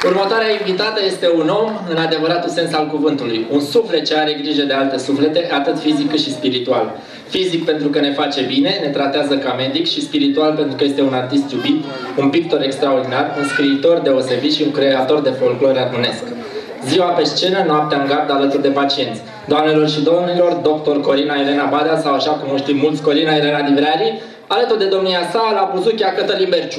Următoarea invitată este un om în adevăratul sens al cuvântului. Un suflet ce are grijă de alte suflete, atât fizic cât și spiritual. Fizic pentru că ne face bine, ne tratează ca medic, și spiritual pentru că este un artist iubit, un pictor extraordinar, un scriitor deosebit și un creator de folclore românesc. Ziua pe scenă, noaptea în gardă alături de pacienți. Doamnelor și domnilor, doctor Corina Elena Badea, sau așa cum o știm mulți, Corina Elena Divrari, alături de domnia sa, la Buzuchea Cătălin Berciu.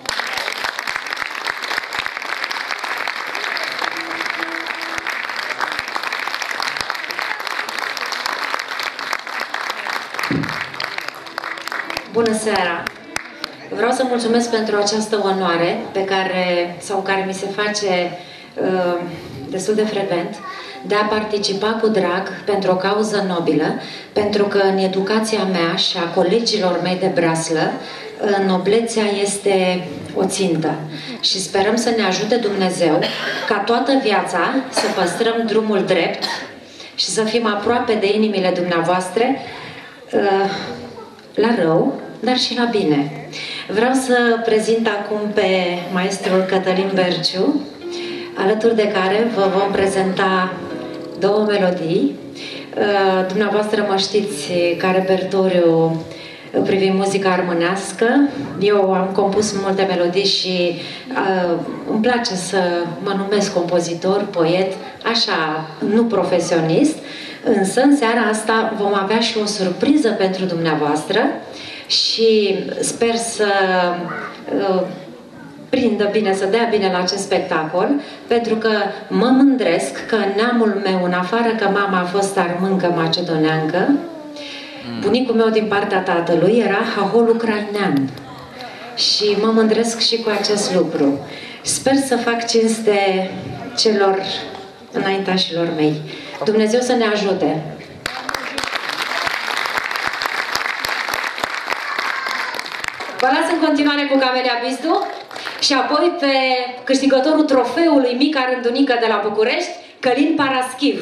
Bună seara! Vreau să mulțumesc pentru această onoare care mi se face destul de frecvent, de a participa cu drag pentru o cauză nobilă, pentru că în educația mea și a colegilor mei de braslă, noblețea este o țintă. Și sperăm să ne ajute Dumnezeu ca toată viața să păstrăm drumul drept și să fim aproape de inimile dumneavoastră, la rău, dar și la bine. Vreau să prezint acum pe maestrul Cătălin Berciu, alături de care vă vom prezenta două melodii. Dumneavoastră mă știți ca repertoriu privind muzica armânească. Eu am compus multe melodii și îmi place să mă numesc compozitor, poet, așa, nu profesionist. Însă, în seara asta vom avea și o surpriză pentru dumneavoastră și sper să prindă bine, să dea bine la acest spectacol, pentru că mă mândresc că neamul meu, în afară că mama a fost armâncă macedoneancă, bunicul meu din partea tatălui era hahol ucrainean. Și mă mândresc și cu acest lucru. Sper să fac cinste celor înaintașilor mei. Dumnezeu să ne ajute! Vă las în continuare cu Camelia Bizdu și apoi pe câștigătorul trofeului Mica Rândunică de la București, Călin Paraschiv.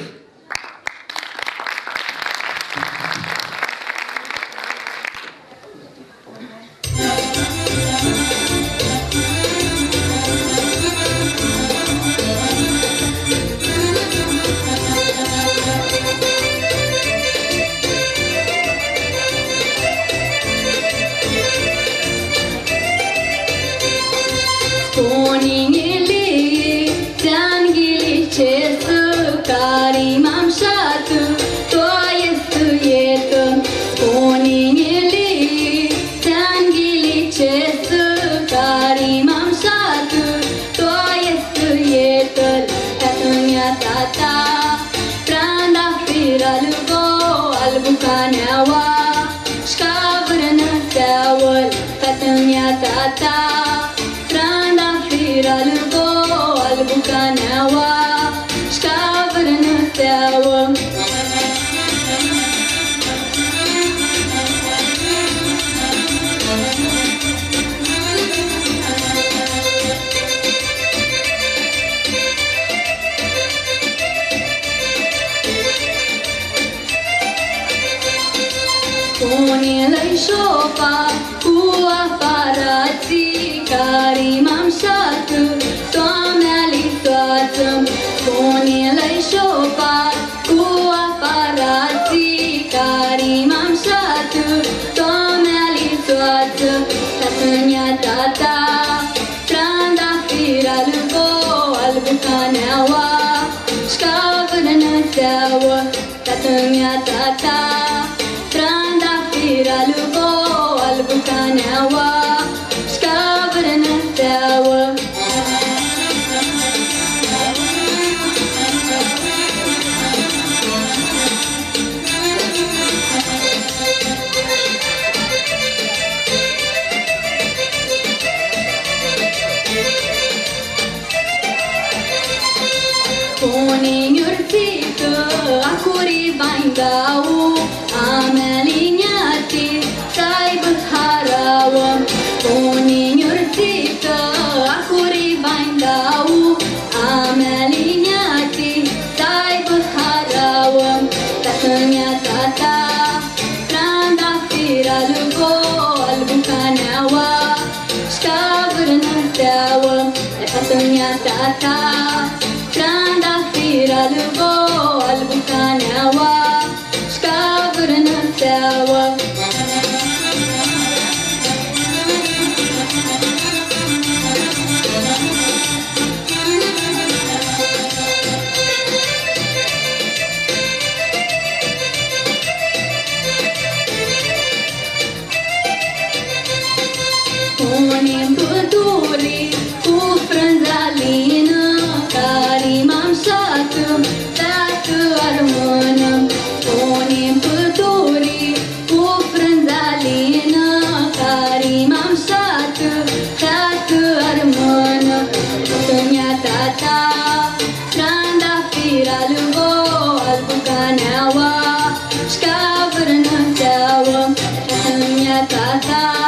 Tata teawă. Punem pădurii cu frânzalină, care m-am sată armână. Punem pădurii cu frânzalină, care m-am sată armână. Să-mi-a tata trandafir albo, albucaneaua, șca vârnă-teawă. Să-mi-a tata